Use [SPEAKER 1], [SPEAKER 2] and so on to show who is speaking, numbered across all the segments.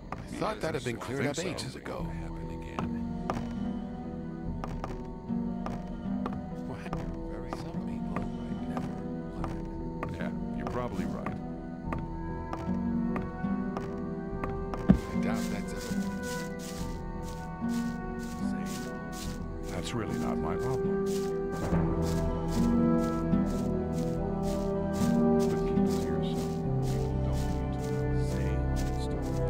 [SPEAKER 1] I thought that had been cleared up ages ago. Some people never learn.
[SPEAKER 2] Yeah, you're probably right.
[SPEAKER 1] I doubt that's ever...
[SPEAKER 2] That's really not my problem. But keep it to yourself. People don't need to know the same story.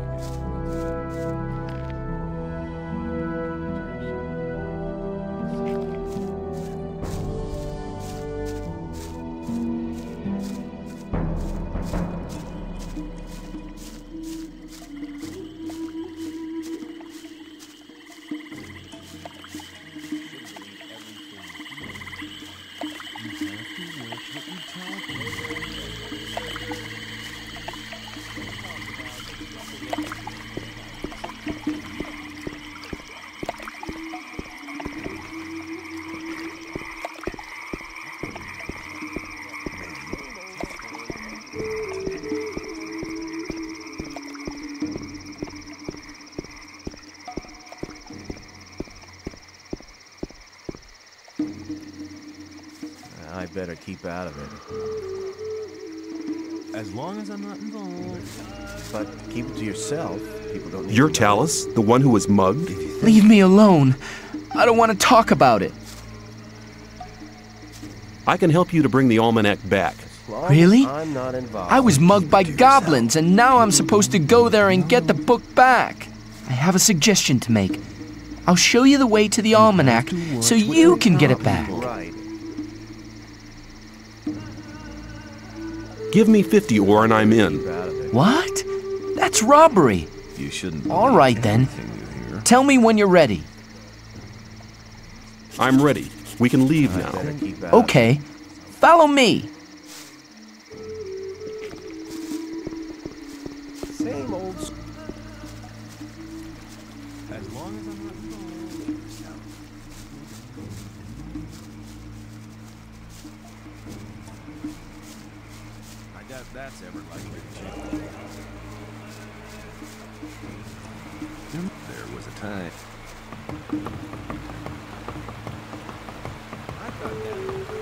[SPEAKER 3] I better keep out of it. As long as I'm not involved. But keep it to yourself. People don't need
[SPEAKER 4] You're
[SPEAKER 3] to know.
[SPEAKER 4] Talus, the one who was mugged?
[SPEAKER 5] Leave me alone. I don't want to talk about it.
[SPEAKER 4] I can help you to bring the almanac back.
[SPEAKER 3] As long
[SPEAKER 5] Really?
[SPEAKER 3] as I'm not involved.
[SPEAKER 5] I was mugged by goblins, and now I'm supposed to go there and get the book back. I have a suggestion to make. I'll show you the way to the almanac so you can get it back.
[SPEAKER 3] Right.
[SPEAKER 4] Give me 50 ore and I'm in.
[SPEAKER 3] Keep out of it.
[SPEAKER 5] What? That's robbery.
[SPEAKER 3] You shouldn't.
[SPEAKER 5] All right, then. Tell me when you're ready.
[SPEAKER 4] I'm ready. We can leave now.
[SPEAKER 3] Better keep out of it.
[SPEAKER 5] Okay. Follow me.
[SPEAKER 3] Same old. As long as I'm not involved. I doubt that's ever likely to change. There was a time. I thought that.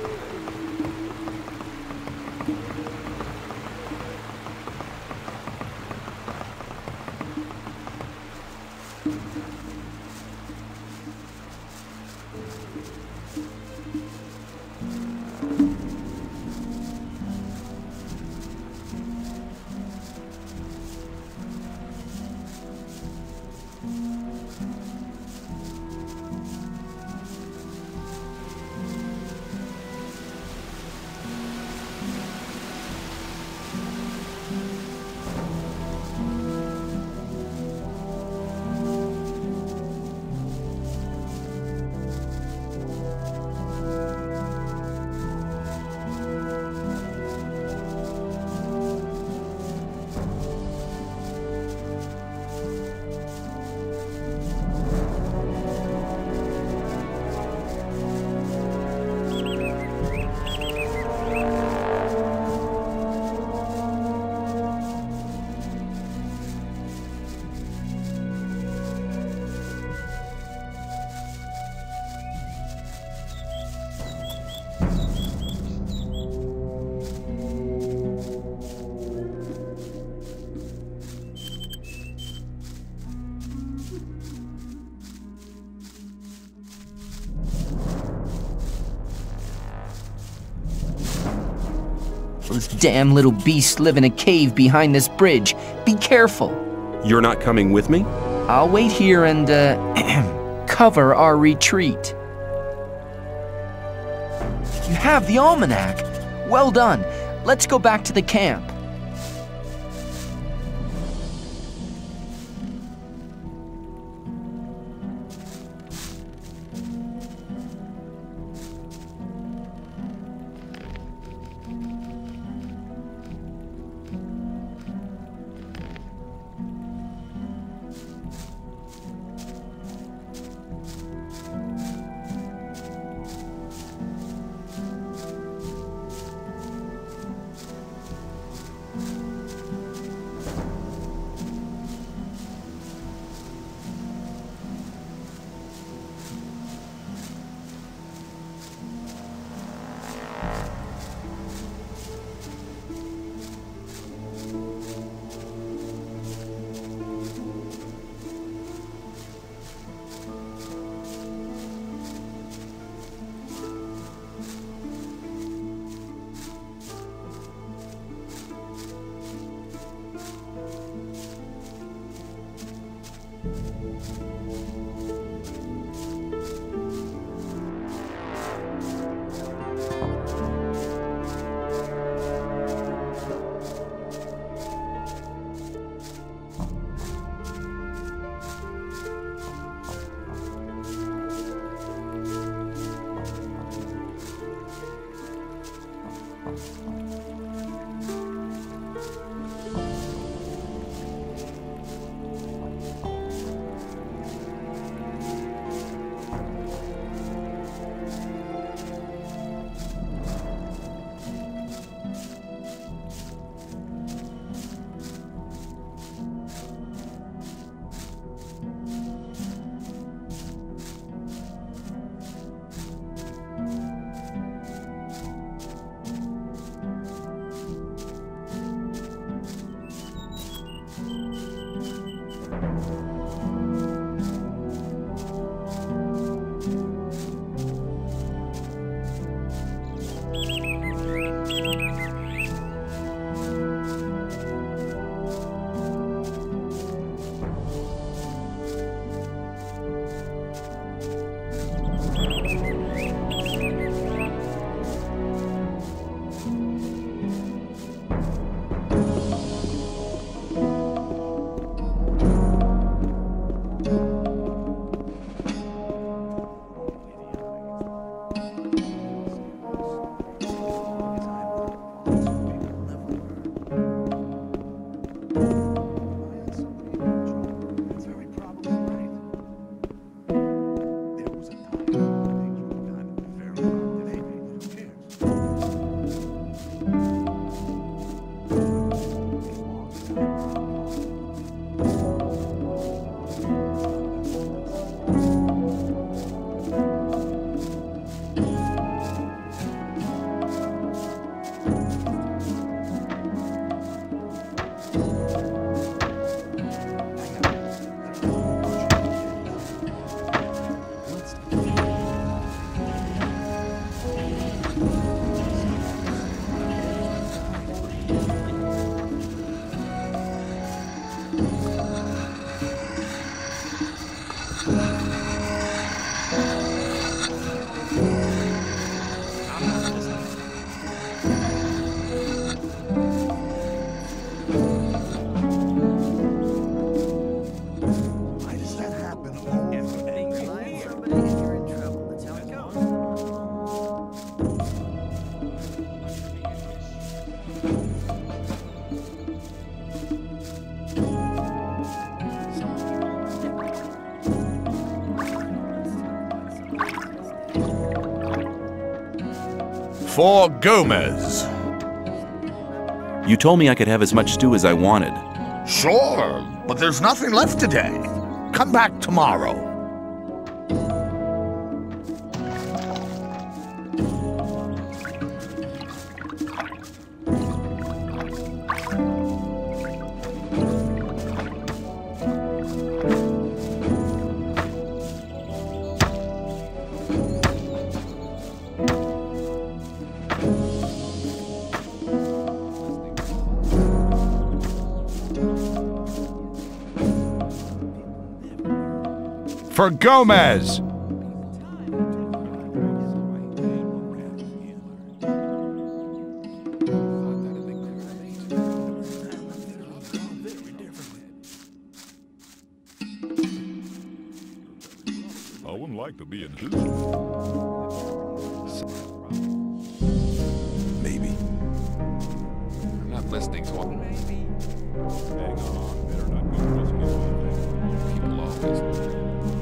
[SPEAKER 5] Those damn little beasts live in a cave behind this bridge. Be careful.
[SPEAKER 4] You're not coming with me?
[SPEAKER 5] I'll wait here and, cover our retreat. You have the almanac. Well done. Let's go back to the camp.
[SPEAKER 2] for Gomez.
[SPEAKER 4] You told me I could have as much stew as I wanted.
[SPEAKER 2] Sure, but there's nothing left today. Come back tomorrow. For Gomez!
[SPEAKER 6] I wouldn't like to be in his.
[SPEAKER 1] Maybe. I'm not listening to what
[SPEAKER 6] Hang on, better not go rushing into anything.
[SPEAKER 1] people always.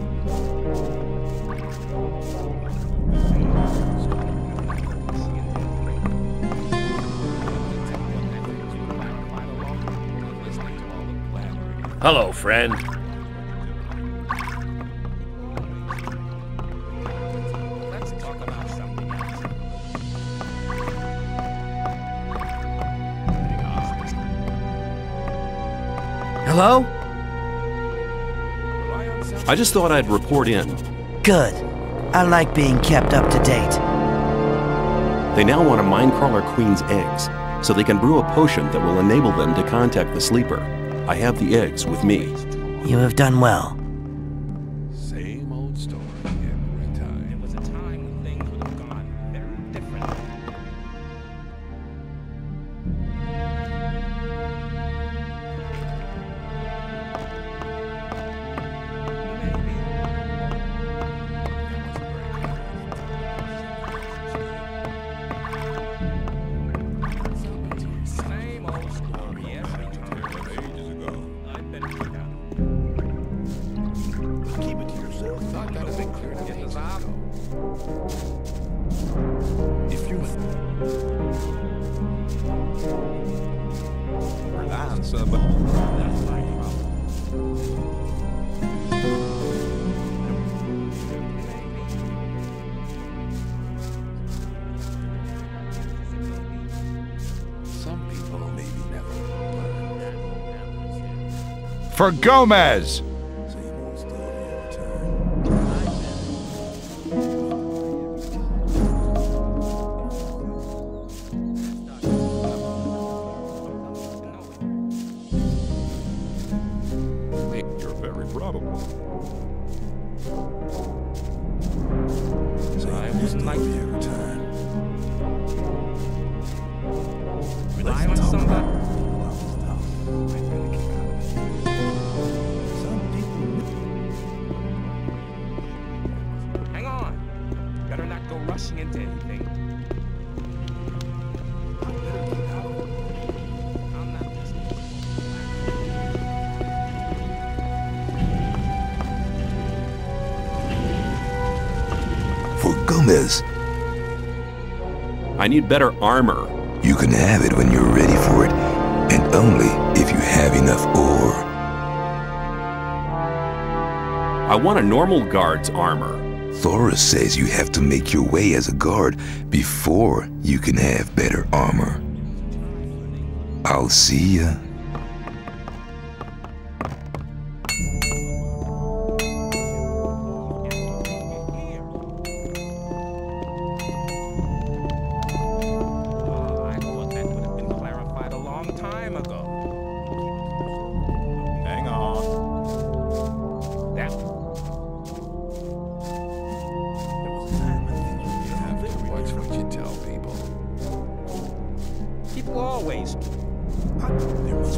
[SPEAKER 7] Hello, friend.
[SPEAKER 8] Let's talk about something else.
[SPEAKER 9] Hello?
[SPEAKER 4] I just thought I'd report in.
[SPEAKER 9] Good. I like being kept up to date.
[SPEAKER 4] They now want a Minecrawler Queen's eggs, so they can brew a potion that will enable them to contact the Sleeper. I have the eggs with me.
[SPEAKER 9] You have done well.
[SPEAKER 1] Same old story every time.
[SPEAKER 8] There was a time when things would have gone very different. Same old story every time.
[SPEAKER 6] Ages ago.
[SPEAKER 8] I've been forgotten.
[SPEAKER 3] Keep it to yourself.
[SPEAKER 1] Thought that'd been clear to get us out.
[SPEAKER 3] If you
[SPEAKER 6] Answer, but
[SPEAKER 8] That's my problem.
[SPEAKER 1] Some people maybe never learn.
[SPEAKER 2] For Gomez!
[SPEAKER 3] same old story every time.
[SPEAKER 6] you're very probable.
[SPEAKER 3] Same old story every time.
[SPEAKER 8] Rely on somebody. Hang on. Better not go rushing into anything. I'm not listening.
[SPEAKER 10] For Gomez,
[SPEAKER 4] I need better armor.
[SPEAKER 10] you can have it when you're ready for it, and only if you have enough ore.
[SPEAKER 4] I want a normal guard's armor.
[SPEAKER 10] Thoris says you have to make your way as a guard before you can have better armor. I'll see ya.
[SPEAKER 8] I thought that would have been clarified a long time ago.
[SPEAKER 6] Hang on.
[SPEAKER 8] That
[SPEAKER 1] You have to watch what you tell people.
[SPEAKER 8] people always.
[SPEAKER 3] There was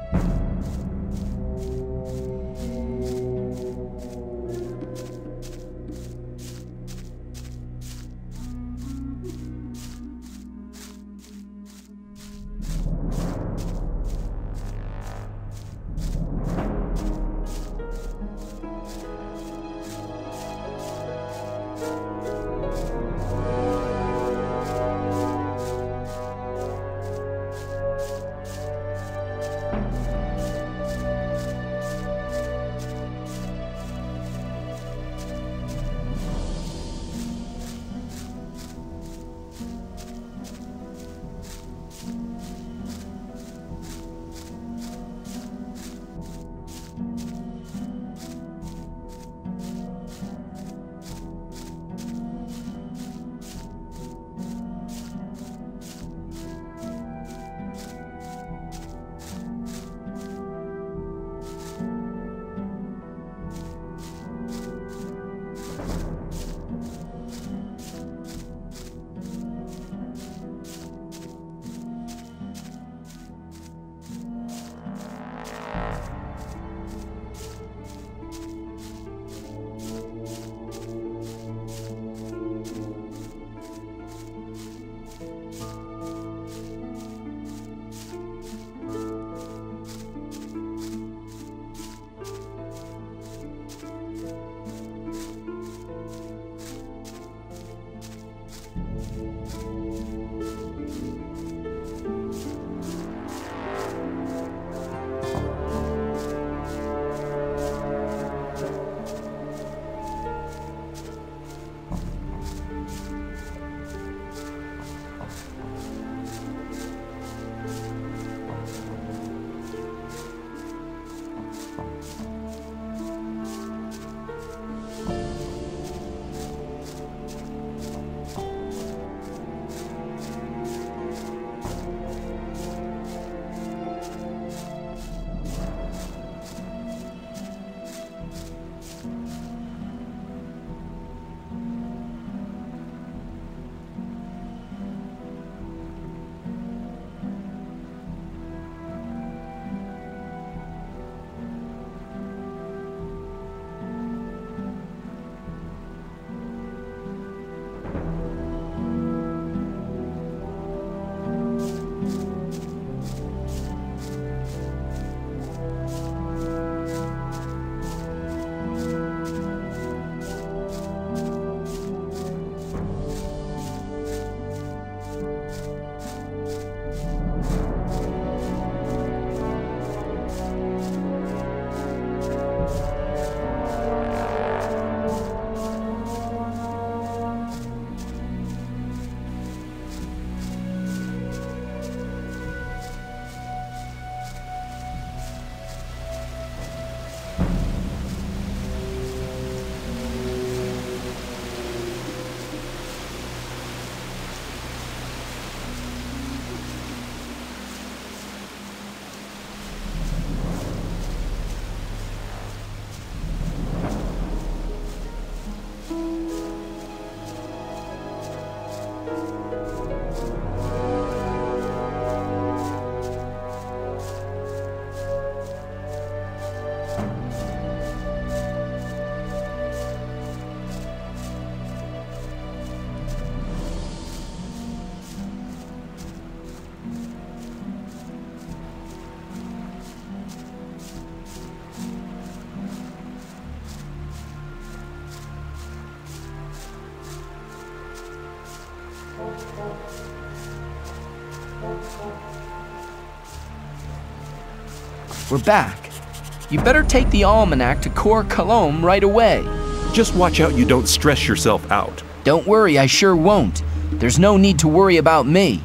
[SPEAKER 5] We're back. You better take the almanac to Cor Colom right away.
[SPEAKER 4] Just watch out you don't stress yourself out.
[SPEAKER 5] Don't worry, I sure won't. There's no need to worry about me.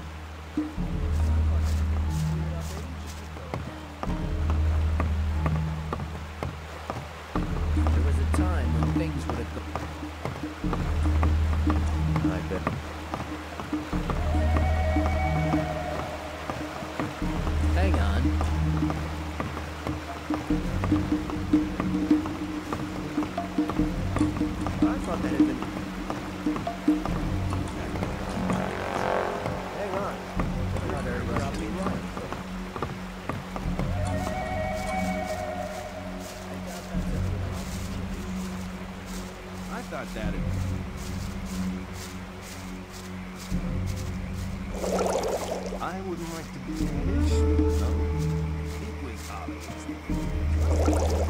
[SPEAKER 3] There was a time when things would have gone. I bet. Hang on. I thought that had been. Hang on. Not everybody be right. that in. I wouldn't like to be in his shoes, though. It was obvious.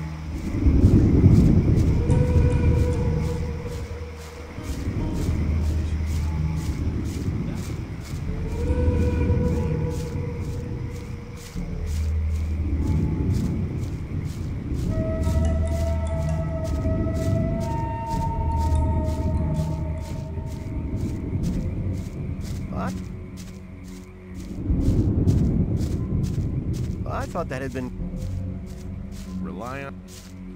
[SPEAKER 3] What? I thought that had been...
[SPEAKER 2] Rely on...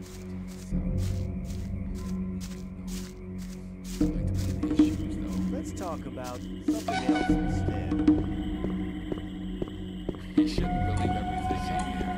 [SPEAKER 3] Let's talk about something else instead.
[SPEAKER 1] You shouldn't believe everything in here.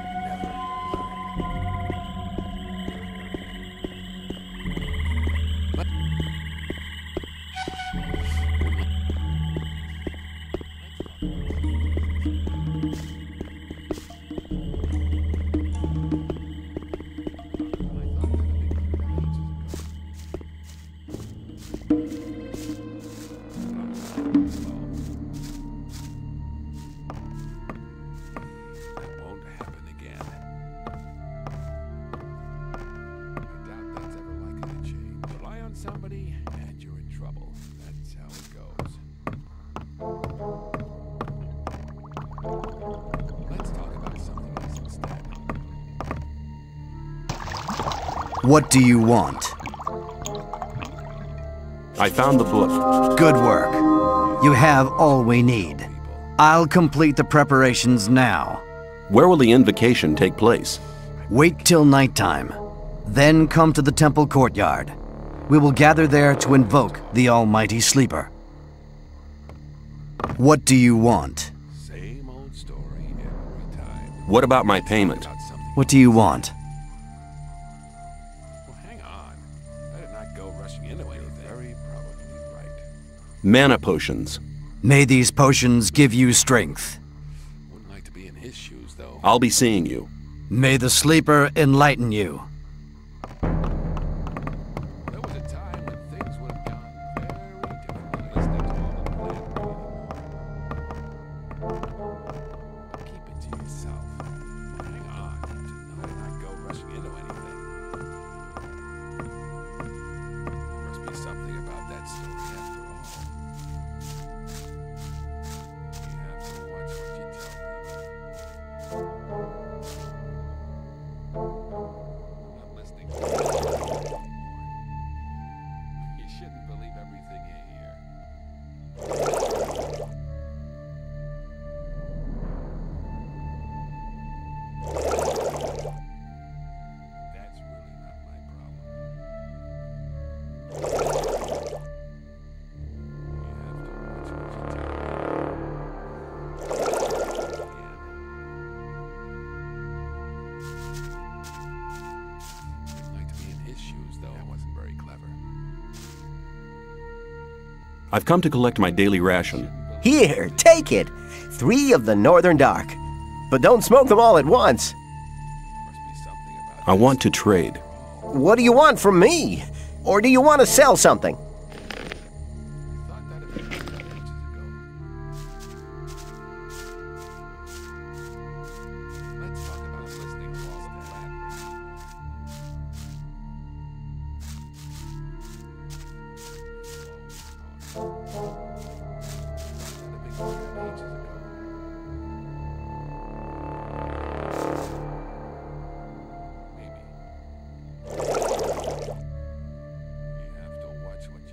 [SPEAKER 1] Somebody and you're in trouble. That's how it goes. Let's talk about something else instead.
[SPEAKER 9] What do you want?
[SPEAKER 4] I found the book.
[SPEAKER 9] Good work. You have all we need. I'll complete the preparations now.
[SPEAKER 4] Where will the invocation take place?
[SPEAKER 9] Wait till nighttime. Then come to the temple courtyard. We will gather there to invoke the Almighty Sleeper. What do you want?
[SPEAKER 1] Same old story every time.
[SPEAKER 4] What about my payment?
[SPEAKER 1] About something.
[SPEAKER 9] What do you want?
[SPEAKER 1] Well, hang on. Better not go rushing into anything. Very probably right.
[SPEAKER 4] Mana potions.
[SPEAKER 9] May these potions give you strength.
[SPEAKER 1] Wouldn't like to be in his shoes, though.
[SPEAKER 4] I'll be seeing you.
[SPEAKER 9] May the Sleeper enlighten you.
[SPEAKER 1] There was a time when things would have gone very differently. Listening to all the plan. Keep it to yourself. Hang on. Better not go rushing into anything. There must be something about that story after all. You have to watch what you tell people. I'm listening. You shouldn't believe everything you hear. That's really not my problem. You have to watch what you tell Wouldn't like to be in his shoes, though. That wasn't very clever.
[SPEAKER 4] I've come to collect my daily ration.
[SPEAKER 7] Here, take it. 3 of the Northern Dark. But don't smoke them all at once.
[SPEAKER 1] Must be something about
[SPEAKER 4] I want to trade.
[SPEAKER 7] What do you want from me? Or do you want to sell something?
[SPEAKER 1] thought that had been done ages ago. Let's talk about listening to all of that. Maybe. You have to watch what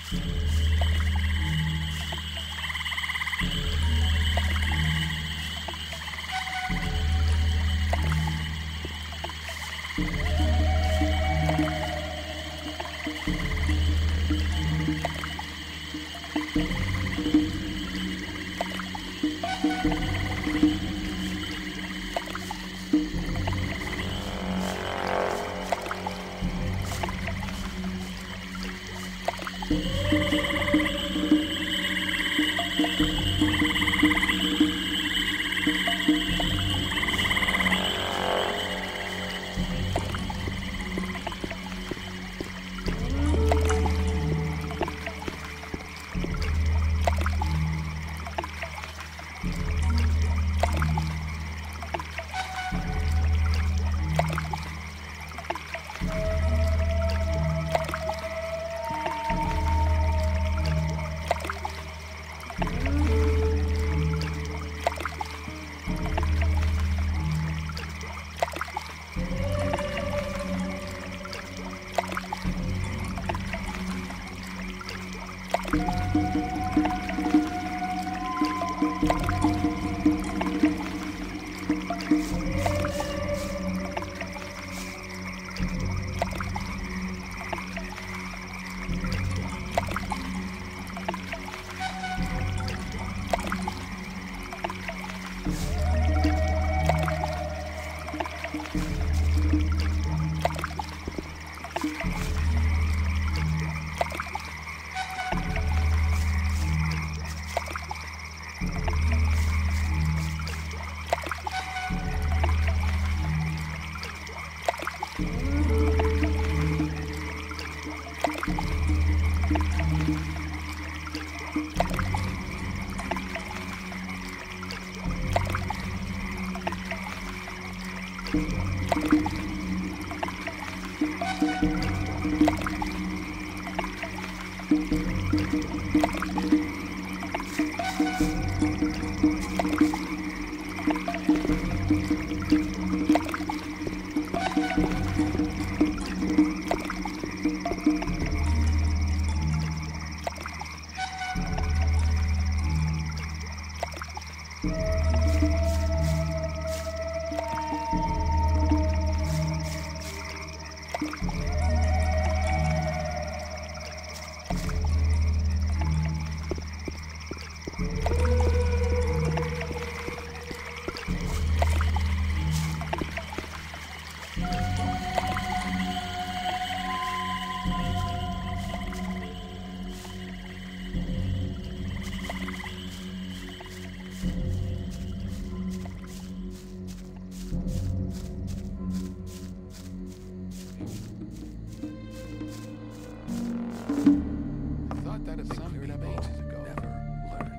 [SPEAKER 1] Thought that had been cleared up ages ago. Never learn.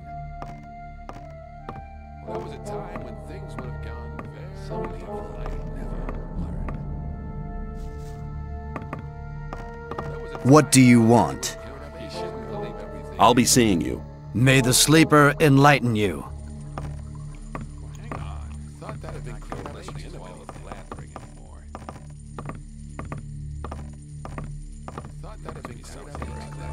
[SPEAKER 1] Well, there was a time when things would have gone very Some people never learn.
[SPEAKER 9] What do you want?
[SPEAKER 1] You shouldn't believe everything.
[SPEAKER 4] I'll be seeing you.
[SPEAKER 9] May the sleeper enlighten you.
[SPEAKER 1] Hang on. Thought that had been cleared up ages ago. Anymore. Thought that had been cleared up ages ago.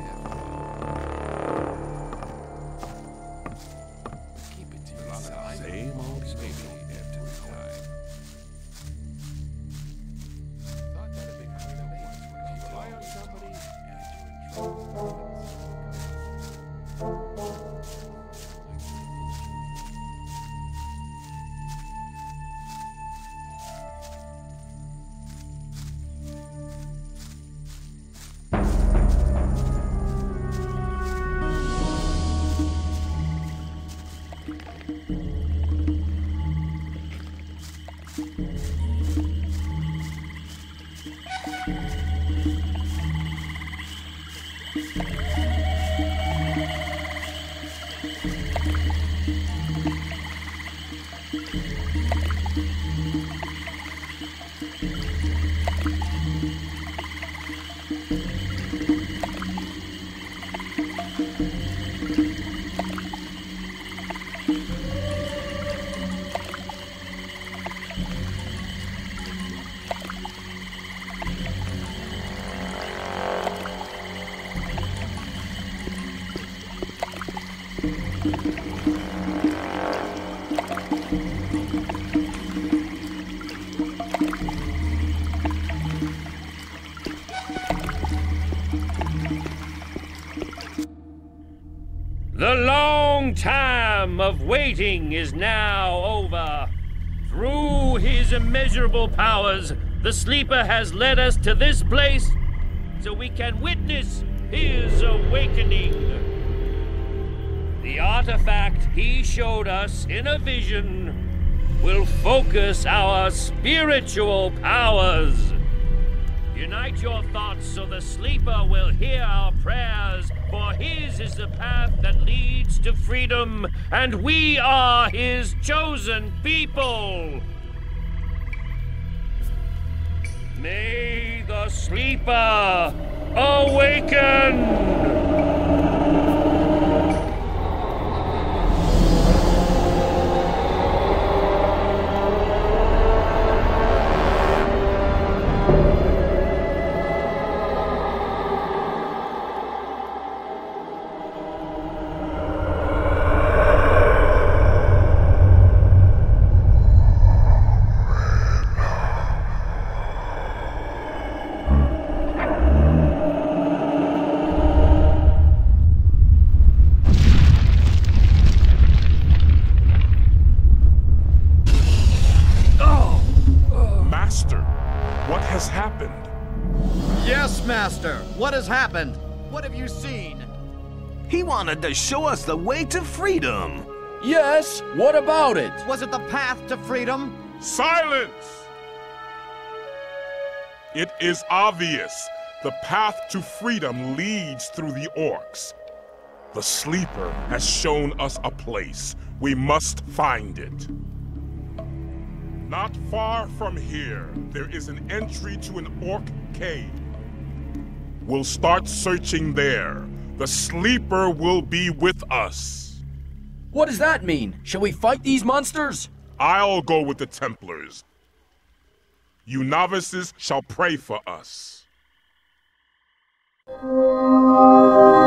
[SPEAKER 1] Keep it to yourself. Same old maybe after we die. Thought that had been cleared up ages ago. You rely on somebody and you're in trouble.
[SPEAKER 11] The long time of waiting is now over. Through his immeasurable powers, the Sleeper has led us to this place so we can witness his awakening. The artifact he showed us in a vision will focus our spiritual powers. Unite your thoughts so the Sleeper will hear our prayers, for his is the path that leads to freedom, and we are his chosen people. May the Sleeper awaken!
[SPEAKER 9] Master, what has happened? What have you seen?
[SPEAKER 3] He wanted to show us the way to freedom.
[SPEAKER 5] Yes, what about it?
[SPEAKER 9] Was it the path to freedom?
[SPEAKER 2] Silence! It is obvious. The path to freedom leads through the orcs. The Sleeper has shown us a place. We must find it. Not far from here, there is an entry to an orc cave. We'll start searching there. The Sleeper will be with us.
[SPEAKER 5] What does that mean? Shall we fight these monsters?
[SPEAKER 2] I'll go with the Templars. You novices shall pray for us.